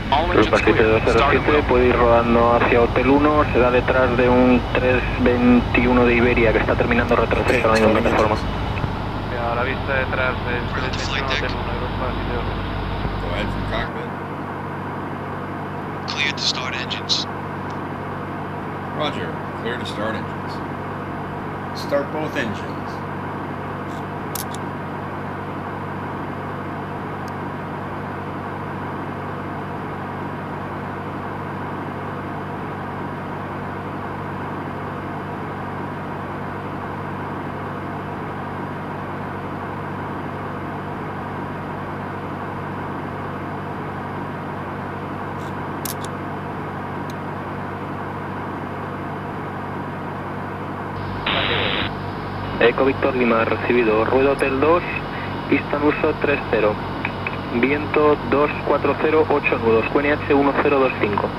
Grupo 7207 puede ir rodando hacia Hotel 1, se da detrás de un 321 de Iberia que está terminando retroceso en la misma plataforma. A la vista detrás del 321 Hotel 1, Europa 72. Go ahead from cockpit. Cleared to start engines. Roger, clear to start engines. Start both engines. Eco Víctor Lima, recibido. Rueda Hotel 2, pista en uso 30. Viento 240, 8 nudos, QNH 1025.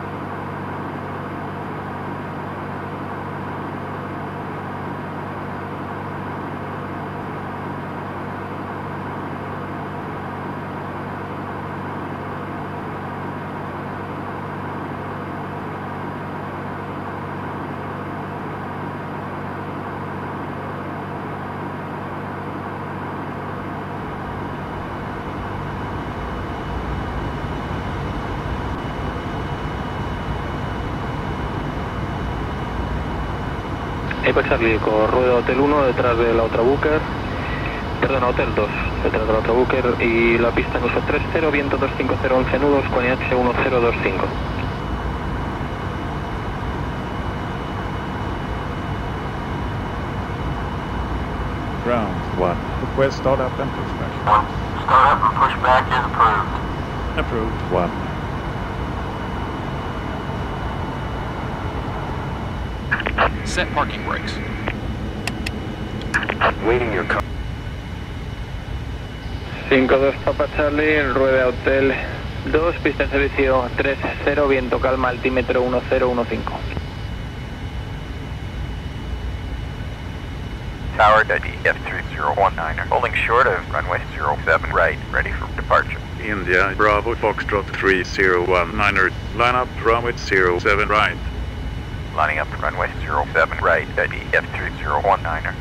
Eco Charlie, con rueda Hotel 1 detrás de la otra Booker, perdón, Hotel 2 detrás de la otra Booker y la pista en uso 30, viento 250, 11 nudos, QNH 1025. Ground 1. Request start up and push back. Start up and push back is approved. Approved 1. Set parking brakes. Waiting your car. 5-2 Papa Charlie, rueda Hotel 2, pista en servicio 30, viento calma, altímetro 1015. Tower F3019, holding short of runway 07 right, ready for departure. India, Bravo, Foxtrot 3019er, line up runway 07 right. Lining up runway 07 right, F3019er.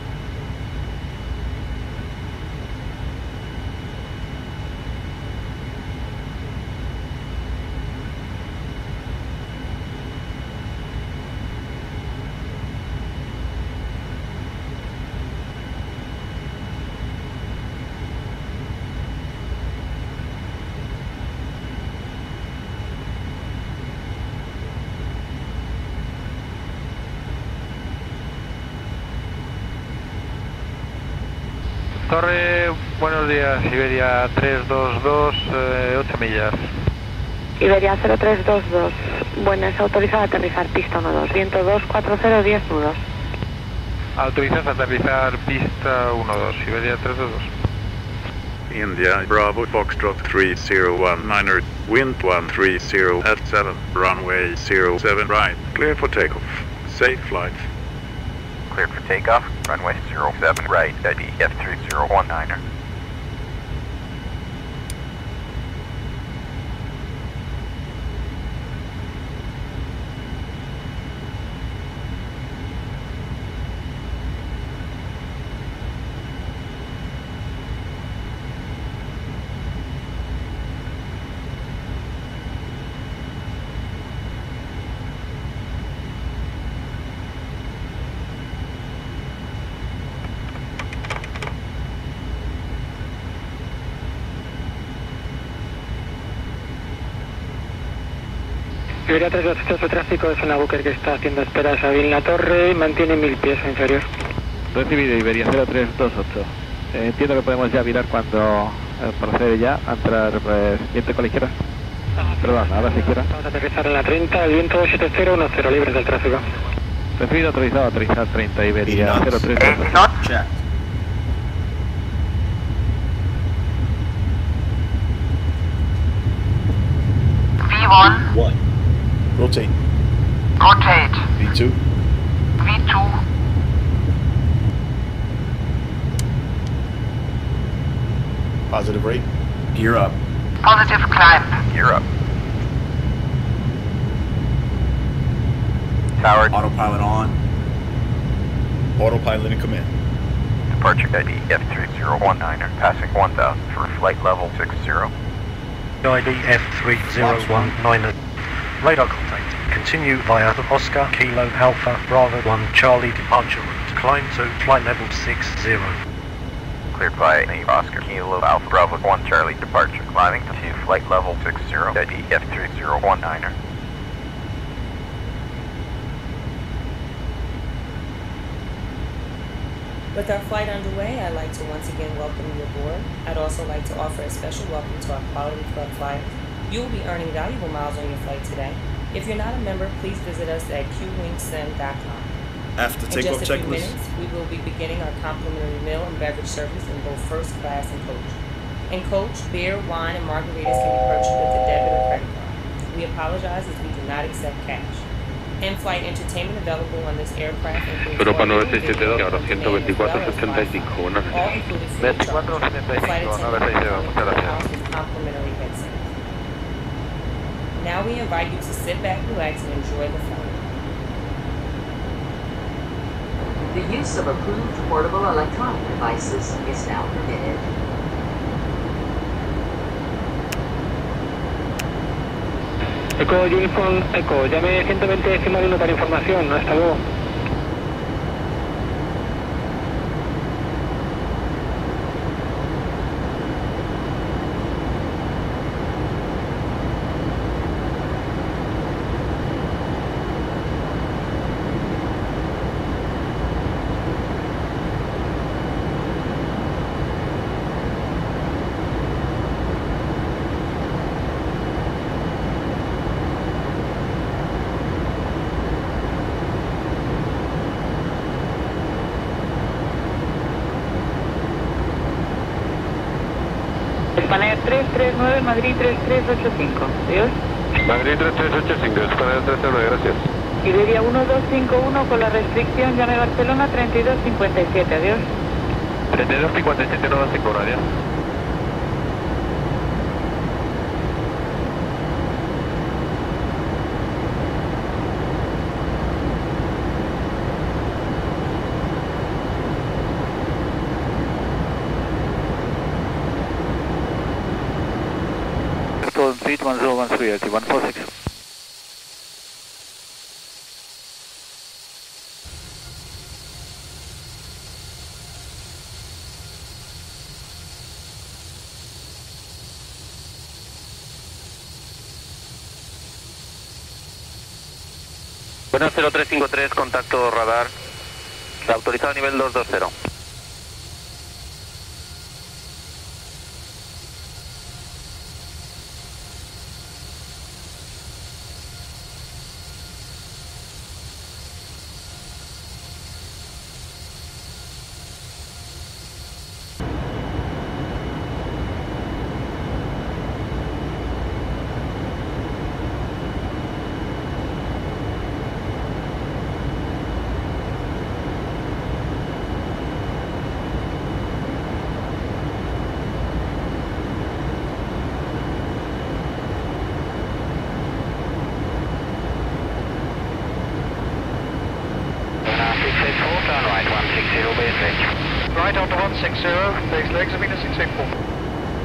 Torre, buenos días, Iberia 322, 8 millas. Iberia 0322, buenas, autorizado a aterrizar, pista 12, viento 240, 10 nudos. Autorizas a aterrizar pista 12, Iberia 322. India, Bravo, Foxtrot 3019er, wind 130 at 7, runway 07 right. Clear for takeoff. Safe flight. Cleared for takeoff, runway 07 right, F3019er. Iberia 328, tráfico es una Booker que está haciendo esperas a Bin La Torre y mantiene 1000 pies o inferior. Recibido Iberia 0328. Entiendo que podemos ya virar cuando procede ya a entrar viento con la izquierda. Perdón, ahora sí izquierda. Vamos a aterrizar en la 30, el viento 7010, libres del tráfico. Recibido, autorizado a aterrizar 30 Iberia 0328. Check. V1, 1. Rotate. rotate, V2. V2, Positive rate. Gear up. positive climb, Gear up. Tower. Autopilot on. Autopilot in command. Departure ID F3019er, passing 1000 for flight level 60. ID F3019er. Radar contact. Continue via Oscar Kilo Alpha Bravo 1 Charlie departure route. Climb to flight level 60. Cleared by the Oscar Kilo Alpha Bravo 1 Charlie departure. Climbing to flight level 60. ID F3019er. With our flight underway, I'd like to once again welcome you aboard. I'd also like to offer a special welcome to our Quality Club flyers. You will be earning valuable miles on your flight today. If you're not a member, please visit us at qwingsim.com. After In takeoff just a few checklist. minutes, we will be beginning our complimentary meal and beverage service in both first class and coach. In coach, beer, wine, and margaritas can be purchased with a debit or credit card. We apologize as we do not accept cash. In-flight entertainment available on this aircraft includes Europa audio, 9672, ahora video, 124.75, buenas all included free of charge. 24.75, Flight attendant 962, muchas gracias. house with complimentary headset. Now we invite you to sit back, relax, and enjoy the flight. The use of approved portable electronic devices is now permitted. Eco Uniform, Eco, llame 120 decimal 1 para información, hasta luego. Spanair 339, Madrid 3385. Adiós. Madrid 3385, Spanair 339, gracias. Iberia 1251 con la restricción, llame Barcelona 3257. Adiós. 3257, no da 5 horas, Seat 1013, LT 146. Buenas 0353, contacto radar. Autorizado nivel 220. Right onto 160, base legs, Amina 684.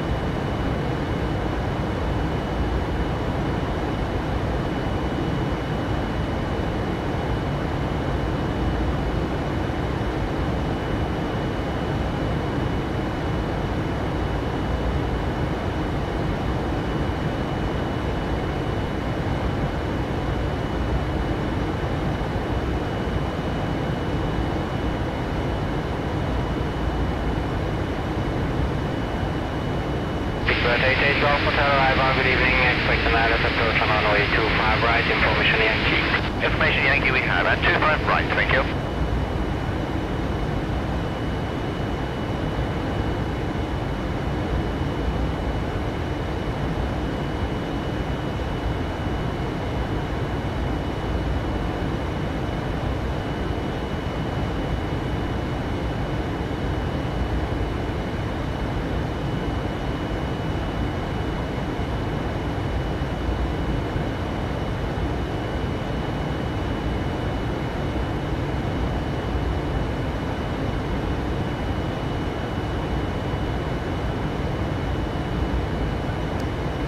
Good evening, expect an alert approach on runway 25 right, information Yankee. Information Yankee we have at 25 right, thank you.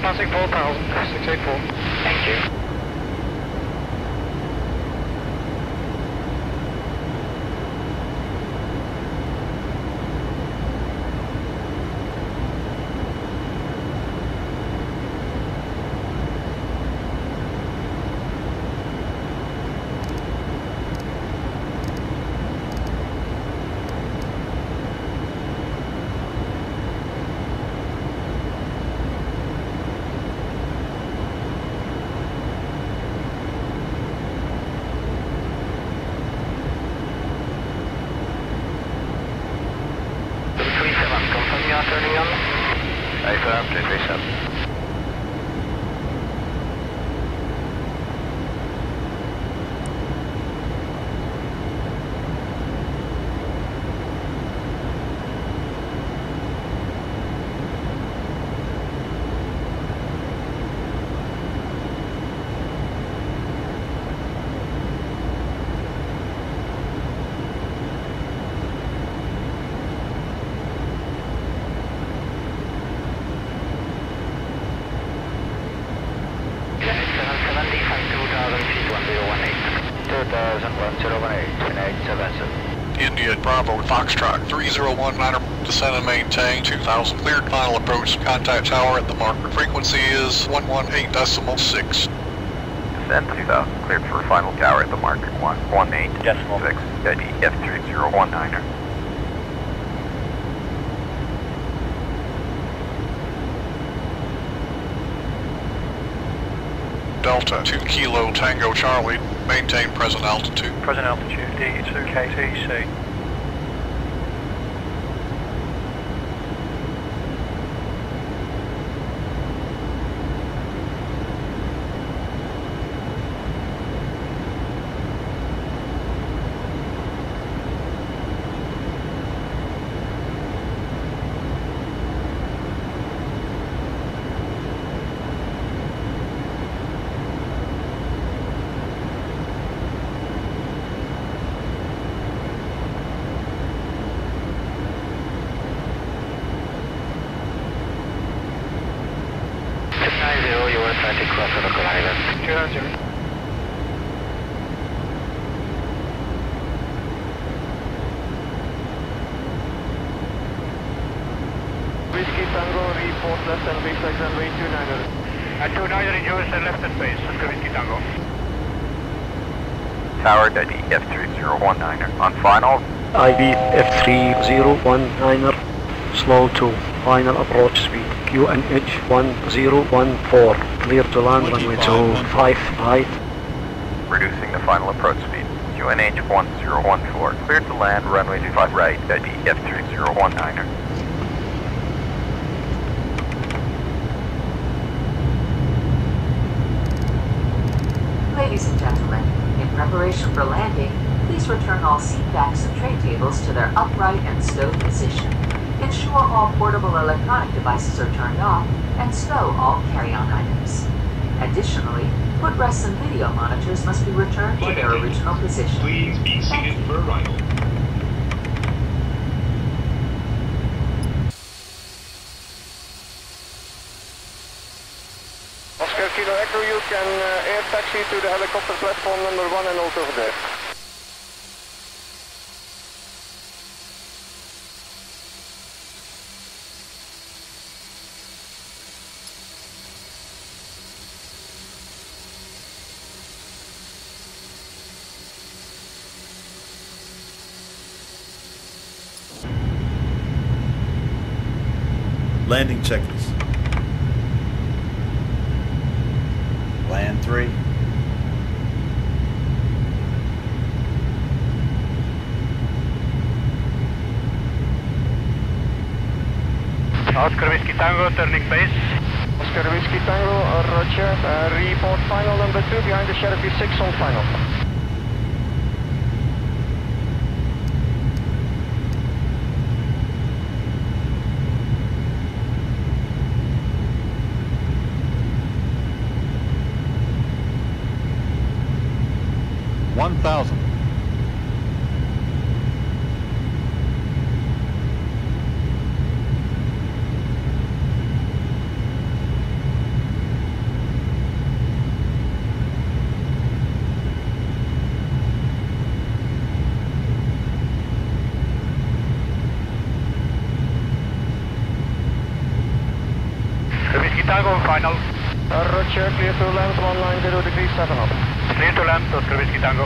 passing 4,000, 684. Thank you. Turning on. Affirm, 237. India Bravo Foxtrot 3019er, descend and maintain 2000, cleared final approach, contact tower at the marker. Frequency is 118.6. Descend 2000, cleared for final tower at the marker 118.6, Eddie F3019er. Delta 2 Kilo Tango Charlie, maintain present altitude. Present altitude D2 KTC. Whiskey Tango, report left and base flight runway 29er. At 29er in US and left and base, Oscar Whiskey Tango. Tower Eddie F3019er. On final. IB F3019er, slow to final approach speed. QNH 1014, clear to land runway 25 right. Reducing the final approach speed. QNH 1014, cleared to land runway 25 right, Eddie F3019er. Ladies and gentlemen, in preparation for landing, please return all seat backs and tray tables to their upright and stowed position. Ensure all portable electronic devices are turned off and stow all carry-on items. Additionally, footrests and video monitors must be returned to their original position. Please be seated for arrival. Oscar Kilo Echo, you can air taxi to the helicopter platform number 1 and also over there. Landing checklist. Land 3. Oscar Whiskey Tango, turning base. Oscar Whiskey Tango, roger. Report final number 2 behind the Cherokee 6 on final. departure, clear to land 190 degrees 7 up. Clear to land, Oscar Whiskey Tango.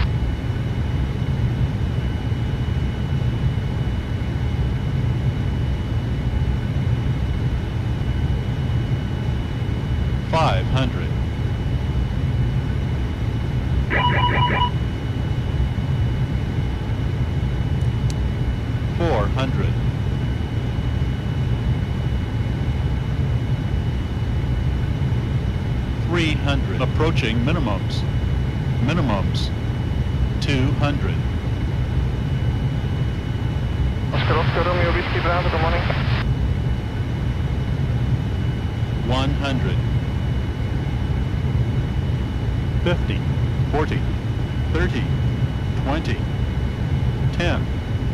$500. $400. $300. Approaching minimums. Minimums. 200. Oscar, Romeo, Whiskey Bravo, good morning. 100. 50, 40, 30, 20, 10.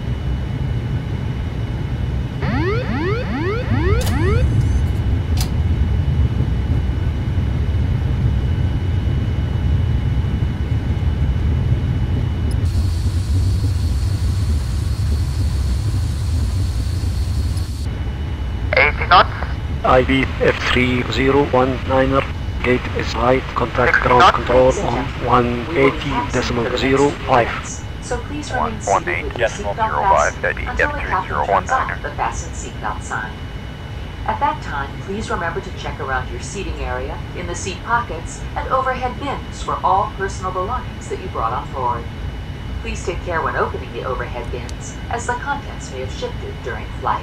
IB F3019er, gate is right, contact ground control on 180.05. So please remain seated with your seatbelt fastened until the captain turns off the fasten seatbelt sign. At that time, please remember to check around your seating area, in the seat pockets, and overhead bins for all personal belongings that you brought on board. Please take care when opening the overhead bins, as the contents may have shifted during flight.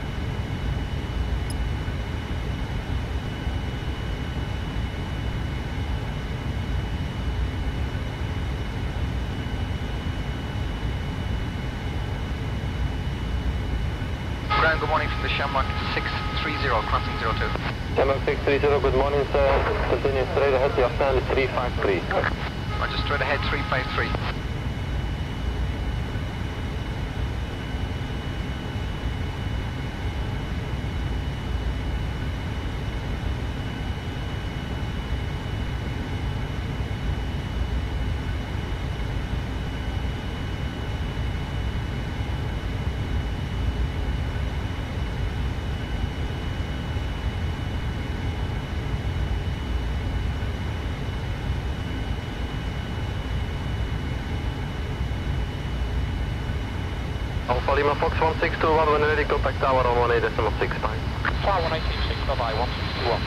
Good morning from the Shamrock 630, crossing 02. Shamrock 630, good morning, sir. Continue straight ahead, your stand is 353. Roger, straight ahead 353. Alpha Lima Fox 1621, when ready, contact tower on 18.65. Tower 186, bye-bye, 1621.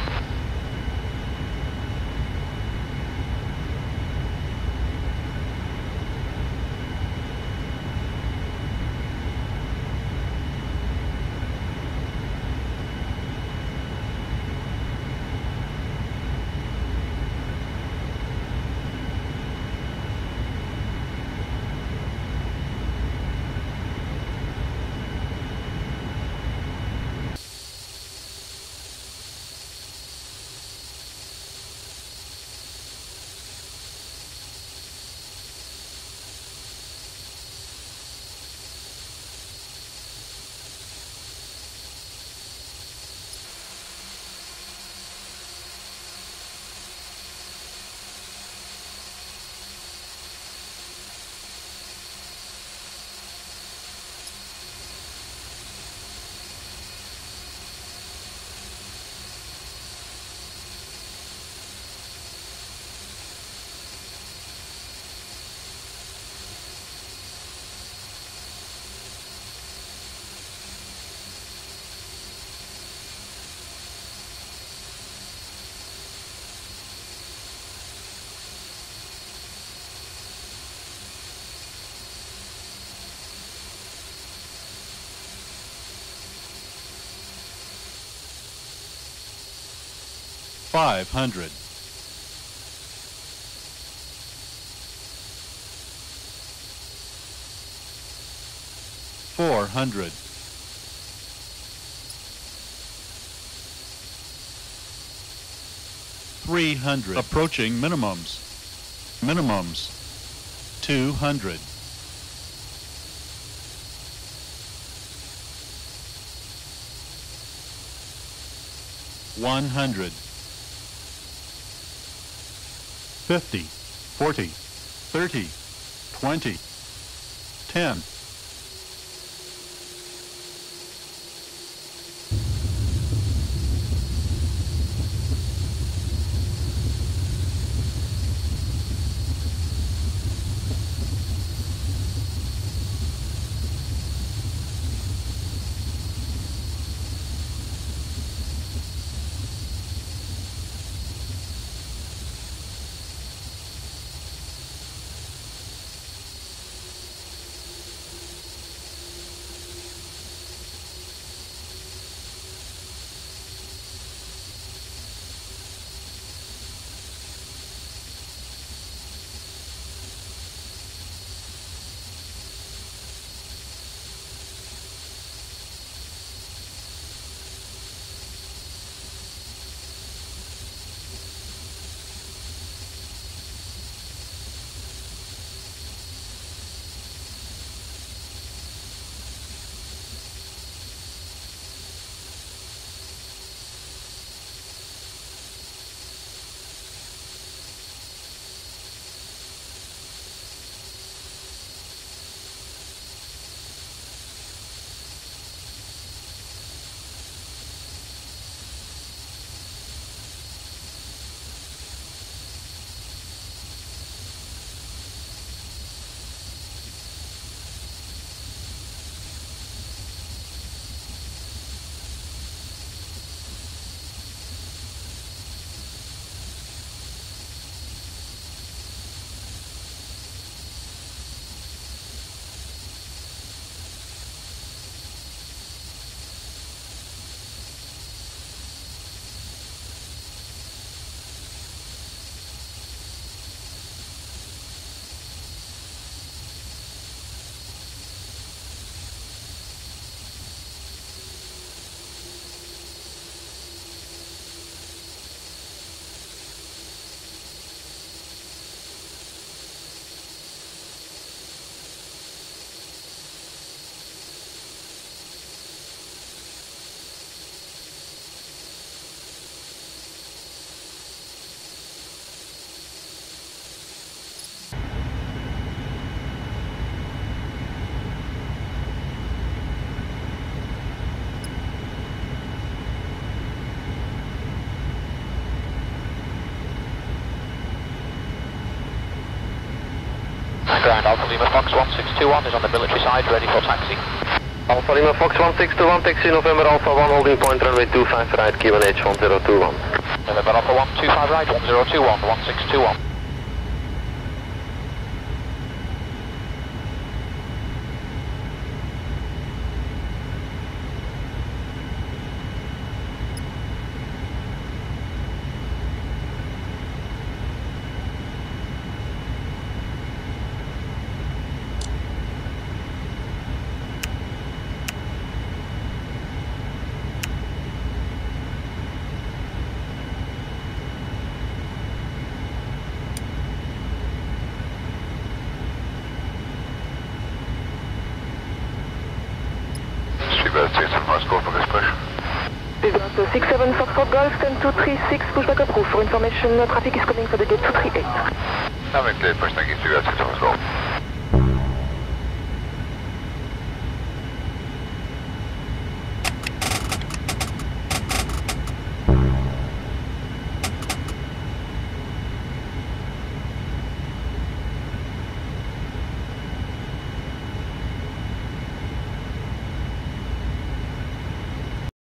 $500. $400. $300. Approaching minimums. Minimums. 200. $100. 50, 40, 30, 20, 10. Ground Alpha Lima Fox 1621 is on the military side, ready for taxi. Alpha Lima Fox 1621, taxi November Alpha 1, holding point runway 25 right, QNH 1021. November Alpha 125 right, 1021, 1621. Vivat 67 Foxtrot Golf 10236, pushback approved. For information, traffic is coming for the gate 238. I'm clear, push, thank you, 2 Golf.